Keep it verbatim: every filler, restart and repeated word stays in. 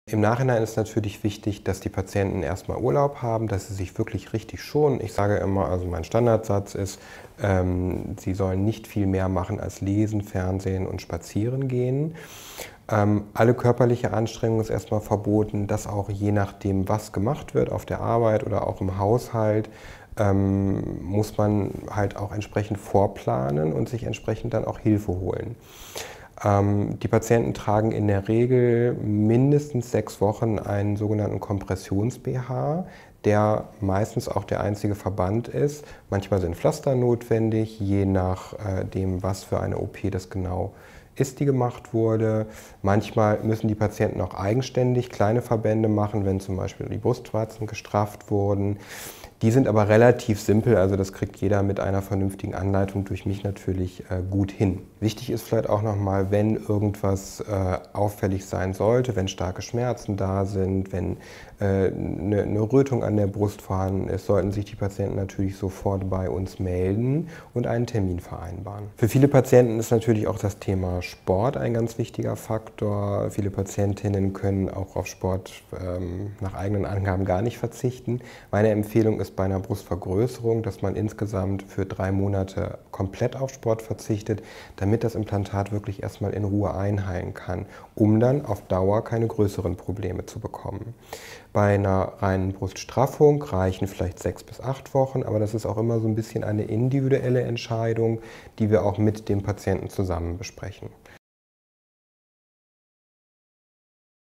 Im Nachhinein ist natürlich wichtig, dass die Patienten erstmal Urlaub haben, dass sie sich wirklich richtig schonen. Ich sage immer, also mein Standardsatz ist, ähm, sie sollen nicht viel mehr machen als lesen, Fernsehen und spazieren gehen. Ähm, alle körperliche Anstrengung ist erstmal verboten, dass auch je nachdem, was gemacht wird, auf der Arbeit oder auch im Haushalt, ähm, muss man halt auch entsprechend vorplanen und sich entsprechend dann auch Hilfe holen. Ähm, die Patienten tragen in der Regel mindestens sechs Wochen einen sogenannten Kompressions-B H, der meistens auch der einzige Verband ist. Manchmal sind Pflaster notwendig, je nachdem, was für eine O P das genau ist, die gemacht wurde. Manchmal müssen die Patienten auch eigenständig kleine Verbände machen, wenn zum Beispiel die Brustwarzen gestrafft wurden. Die sind aber relativ simpel, also das kriegt jeder mit einer vernünftigen Anleitung durch mich natürlich äh, gut hin. Wichtig ist vielleicht auch nochmal, wenn irgendwas äh, auffällig sein sollte, wenn starke Schmerzen da sind, wenn äh, eine, eine Rötung an der Brust vorhanden ist, sollten sich die Patienten natürlich sofort bei uns melden und einen Termin vereinbaren. Für viele Patienten ist natürlich auch das Thema Sport ein ganz wichtiger Faktor. Viele Patientinnen können auch auf Sport ähm, nach eigenen Angaben gar nicht verzichten. Meine Empfehlung ist bei einer Brustvergrößerung, dass man insgesamt für drei Monate komplett auf Sport verzichtet, damit das Implantat wirklich erstmal in Ruhe einheilen kann, um dann auf Dauer keine größeren Probleme zu bekommen. Bei einer reinen Bruststraffung reichen vielleicht sechs bis acht Wochen, aber das ist auch immer so ein bisschen eine individuelle Entscheidung, die wir auch mit dem Patienten zusammen besprechen.